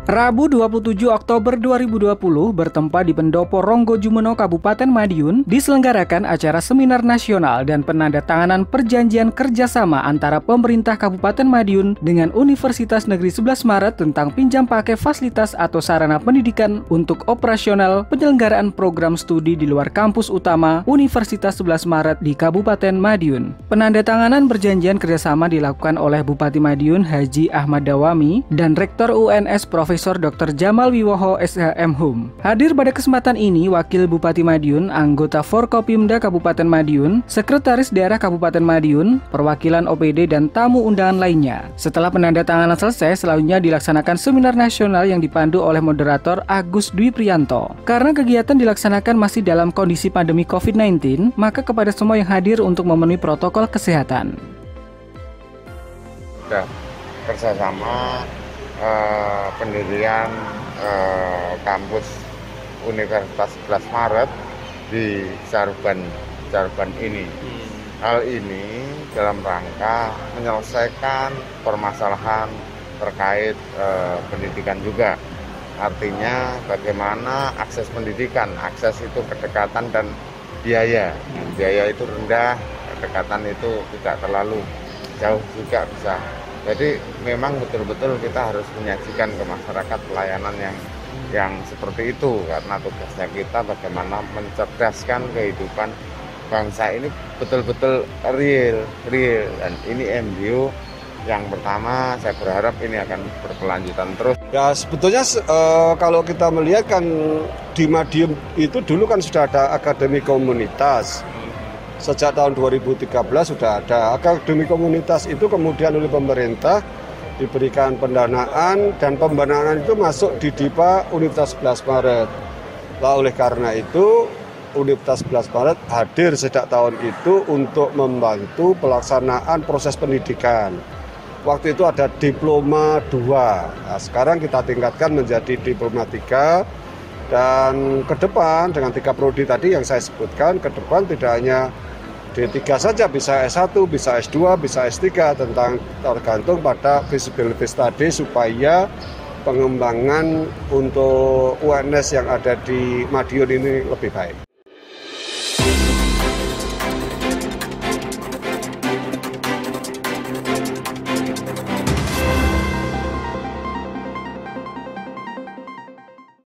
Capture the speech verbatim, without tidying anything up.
Rabu dua puluh tujuh Oktober dua ribu dua puluh bertempat di Pendopo Ronggo Jumeno, Kabupaten Madiun, diselenggarakan acara seminar nasional dan penandatanganan perjanjian kerjasama antara pemerintah Kabupaten Madiun dengan Universitas Negeri sebelas Maret tentang pinjam pakai fasilitas atau sarana pendidikan untuk operasional penyelenggaraan program studi di luar kampus utama Universitas sebelas Maret di Kabupaten Madiun. Penandatanganan perjanjian kerjasama dilakukan oleh Bupati Madiun Haji Ahmad Dawami dan Rektor U N S Profesor Doktor Jamal Wiwoho S H M Hum. Hadir pada kesempatan ini Wakil Bupati Madiun, anggota Forkopimda Kabupaten Madiun, Sekretaris Daerah Kabupaten Madiun, perwakilan O P D dan tamu undangan lainnya. Setelah penandatanganan selesai, selanjutnya dilaksanakan seminar nasional yang dipandu oleh moderator Agus Dwi Priyanto. Karena kegiatan dilaksanakan masih dalam kondisi pandemi covid sembilan belas, maka kepada semua yang hadir untuk memenuhi protokol kesehatan. Sudah kerjasama Uh, pendirian uh, kampus Universitas sebelas Maret di Caruban, Caruban ini. Hal ini dalam rangka menyelesaikan permasalahan terkait uh, pendidikan juga. Artinya bagaimana akses pendidikan, akses itu kedekatan dan biaya. Biaya itu rendah, kedekatan itu tidak terlalu jauh juga bisa. Jadi memang betul-betul kita harus menyajikan ke masyarakat pelayanan yang yang seperti itu, karena tugasnya kita bagaimana mencerdaskan kehidupan bangsa ini betul-betul real, real dan ini M D U yang pertama. Saya berharap ini akan berkelanjutan terus. Ya sebetulnya e, kalau kita melihat kan di Madiun itu dulu kan sudah ada akademi komunitas. Sejak tahun dua ribu tiga belas sudah ada akademi komunitas itu, kemudian oleh pemerintah diberikan pendanaan dan pendanaan itu masuk di DIPA Universitas sebelas Maret. Nah, oleh karena itu Universitas sebelas Maret hadir sejak tahun itu untuk membantu pelaksanaan proses pendidikan. Waktu itu ada diploma dua, nah, sekarang kita tingkatkan menjadi diploma tiga. Dan ke depan dengan tiga prodi tadi yang saya sebutkan, ke depan tidak hanya D tiga saja, bisa S satu, bisa S dua, bisa S tiga, tentang tergantung pada feasibility study supaya pengembangan untuk U N S yang ada di Madiun ini lebih baik.